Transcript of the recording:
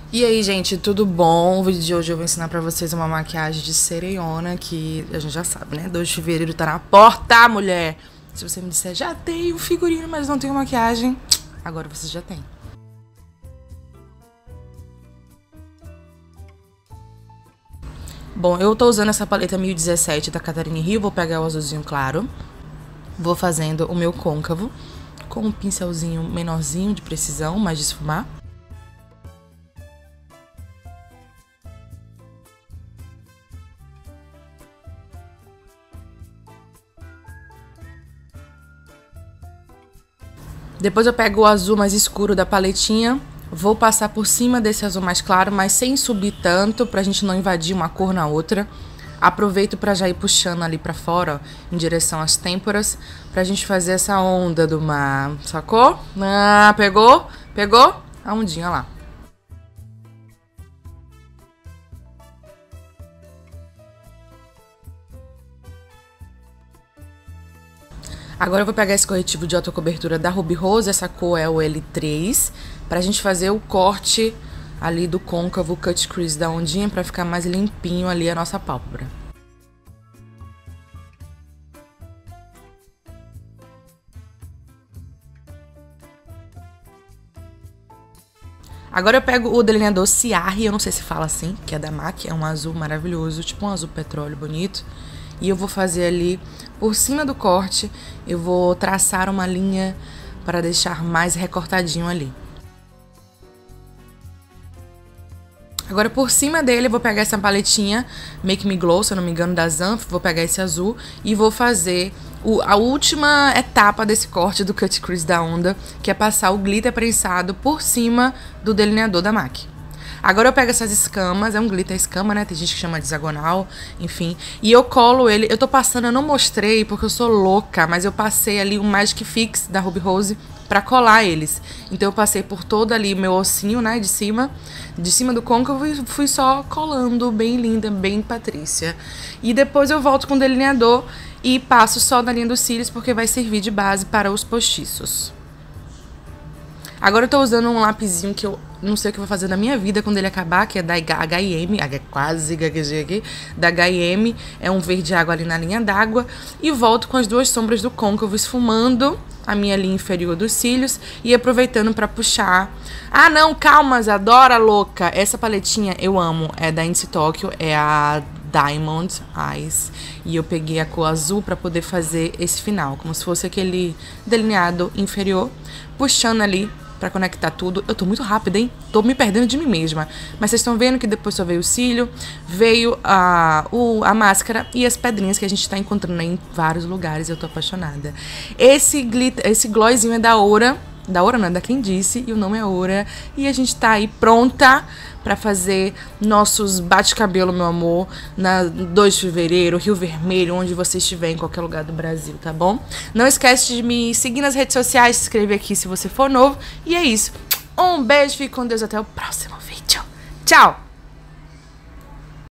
E aí, gente, tudo bom? O vídeo de hoje eu vou ensinar pra vocês uma maquiagem de sereiona, que a gente já sabe, né? 2 de fevereiro tá na porta, mulher! Se você me disser, já tenho figurino, mas não tenho maquiagem, agora você já tem. Bom, eu tô usando essa paleta 1017 da Catarina Rio, vou pegar o azulzinho claro. Vou fazendo o meu côncavo com um pincelzinho menorzinho de precisão, mais de esfumar. Depois eu pego o azul mais escuro da paletinha, vou passar por cima desse azul mais claro, mas sem subir tanto, pra gente não invadir uma cor na outra. Aproveito pra já ir puxando ali pra fora, ó, em direção às têmporas, pra gente fazer essa onda do mar, sacou? Ah, pegou? Pegou? A ondinha lá. Agora eu vou pegar esse corretivo de alta cobertura da Ruby Rose, essa cor é o L3, pra gente fazer o corte ali do côncavo, cut crease da ondinha, pra ficar mais limpinho ali a nossa pálpebra. Agora eu pego o delineador Ciarri, eu não sei se fala assim, que é da MAC, é um azul maravilhoso, tipo um azul petróleo bonito. E eu vou fazer ali, por cima do corte, eu vou traçar uma linha para deixar mais recortadinho ali. Agora por cima dele eu vou pegar essa paletinha Make Me Glow, se eu não me engano, da Zanf, vou pegar esse azul e vou fazer a última etapa desse corte do cut crease da onda, que é passar o glitter prensado por cima do delineador da MAC. Agora eu pego essas escamas, é um glitter escama, né? Tem gente que chama de hexagonal, enfim. E eu colo ele, eu tô passando, eu não mostrei porque eu sou louca, mas eu passei ali um Magic Fix da Ruby Rose pra colar eles. Então eu passei por todo ali o meu ossinho, né, de cima do côncavo e fui só colando, bem linda, bem Patrícia. E depois eu volto com o delineador e passo só na linha dos cílios porque vai servir de base para os postiços. Agora eu tô usando um lapisinho que eu não sei o que eu vou fazer na minha vida quando ele acabar, que é da H&M, quase gaguejei aqui, da H&M, é um verde água ali na linha d'água, e volto com as 2 sombras do côncavo esfumando a minha linha inferior dos cílios e aproveitando pra puxar. Ah não, calma, Zadora louca, essa paletinha eu amo, é da Inci Tokyo, é a Diamond Eyes, e eu peguei a cor azul pra poder fazer esse final, como se fosse aquele delineado inferior, puxando ali pra conectar tudo. Eu tô muito rápida, hein? Tô me perdendo de mim mesma. Mas vocês estão vendo que depois só veio o cílio, veio a máscara e as pedrinhas que a gente tá encontrando aí em vários lugares. Eu tô apaixonada. Esse glossinho é da Aura. Da Aura não, é da Quem Disse, e o nome é Aura. E a gente tá aí pronta pra fazer nossos bate-cabelo, meu amor, na 2 de fevereiro, Rio Vermelho, onde você estiver, em qualquer lugar do Brasil, tá bom? Não esquece de me seguir nas redes sociais, se inscrever aqui se você for novo. E é isso. Um beijo, fique com Deus, até o próximo vídeo. Tchau!